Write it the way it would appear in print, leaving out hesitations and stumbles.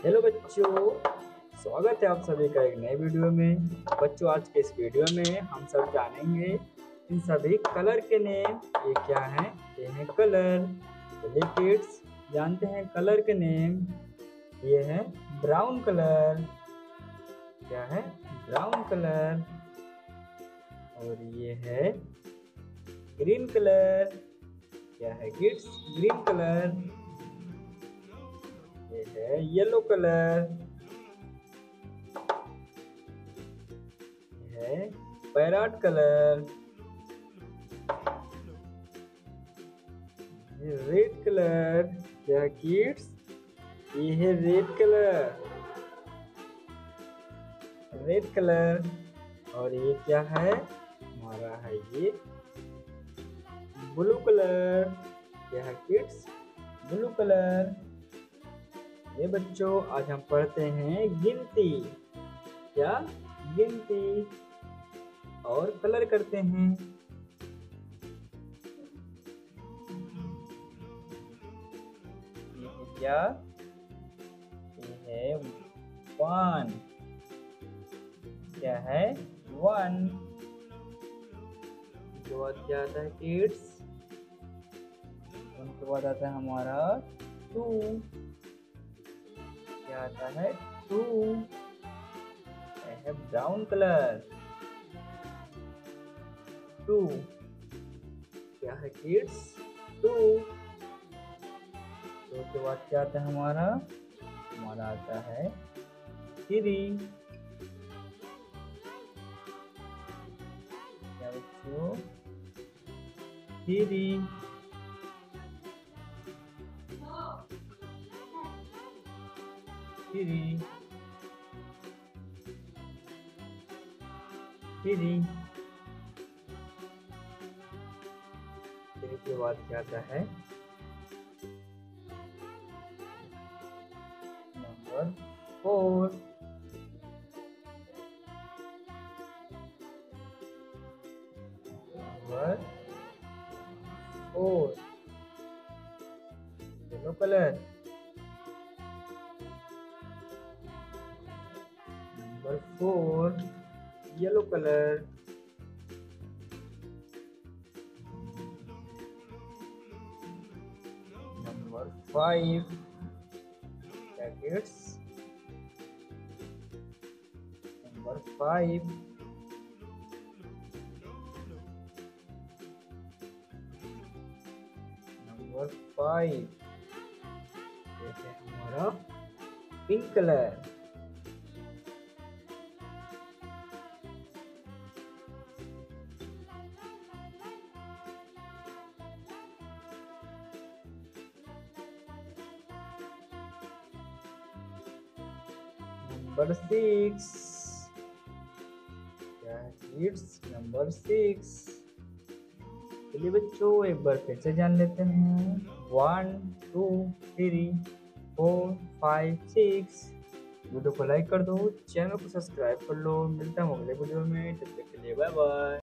Hello बच्चों, स्वागत है आप सभी का एक नए वीडियो में। बच्चों, आज के इस वीडियो में हम सब जानेंगे इन सभी कलर के नेम। ये क्या हैं? ये हैं कलर। चलिए किड्स, जानते हैं कलर के नेम। ये है ब्राउन कलर। क्या है? Brown colour. और ये है ग्रीन कलर। क्या है किड्स? Green colour. ये है येलो कलर। ये है पैरट कलर। ये रेड कलर। क्या है किड्स? ये है रेड कलर। Red colour. और ये क्या है? हमारा है ये ब्लू कलर। क्या है किड्स? Blue colour. ये बच्चों, आज हम पढ़ते हैं गिनती। क्या? गिनती और कलर करते हैं। ये है क्या? ये है 1। क्या है? 1। उसके बाद क्या आता है किड्स? उनके बाद आता है हमारा 2। क्या आता है? 2। है ब्राउन कलर। 2। क्या है किड्स? 2। तो के बाद क्या आता है हमारा? हमारा आता है 3। क्या बच्चों? 3। 3। 3। 3 के बाद क्या आता है? Number 4। Number 4 yellow colour. Number 4 yellow colour. Number 5 क्या किड्स? नंबर 5 नंबर 5 ये है हमारा पिंक कलर। नंबर 6 क्या है किड्स? नंबर 6। चलिए बच्चों, एक बार फिर से जान लेते हैं। 1 2 3 4 5 6। वीडियो को लाइक कर दो, चैनल को सब्सक्राइब कर लो। मिलता हूँ अगले वीडियो में, तब तक के लिए बाय बाय।